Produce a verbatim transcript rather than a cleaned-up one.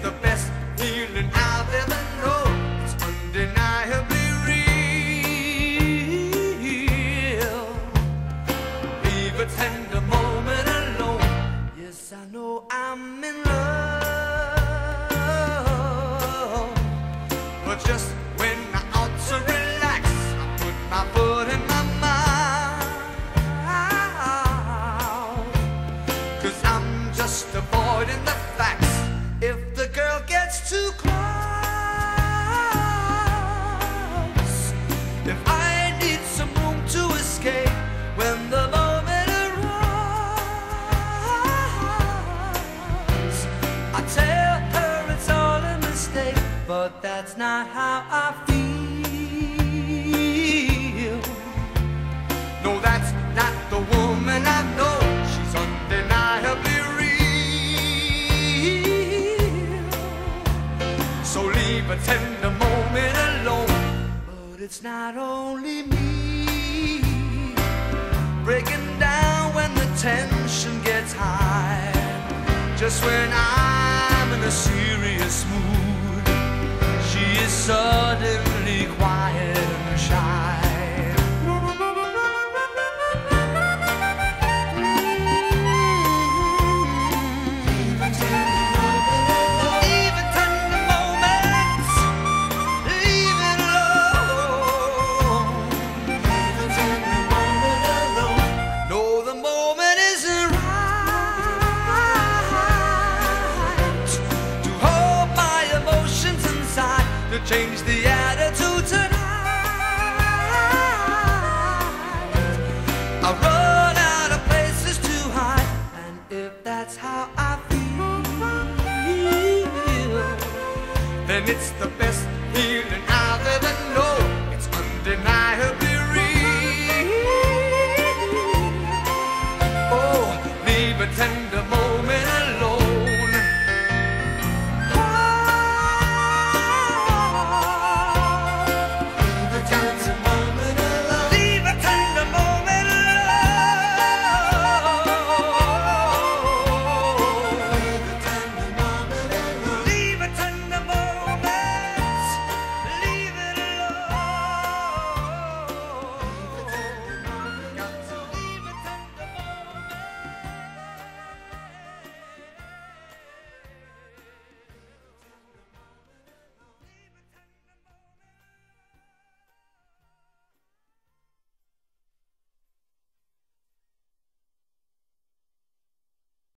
the best feeling I've ever known. It's undeniably real. Leave a tender moment alone. Yes, I know I'm in love, but just when I ought to relax, I put my foot in my mouth, 'cause I'm just avoiding the facts. If the girl gets too close, if I need some room to escape when the moment arrives, I tell her it's all a mistake, but that's not how I feel. No, that's not the woman I know. She's undeniably real. So leave a tender moment alone. But it's not only me breaking down when the tension gets high. Just when I'm in a serious mood, she is suddenly quiet and shy. Change the attitude tonight. I run out of places to hide, and if that's how I feel, then it's the best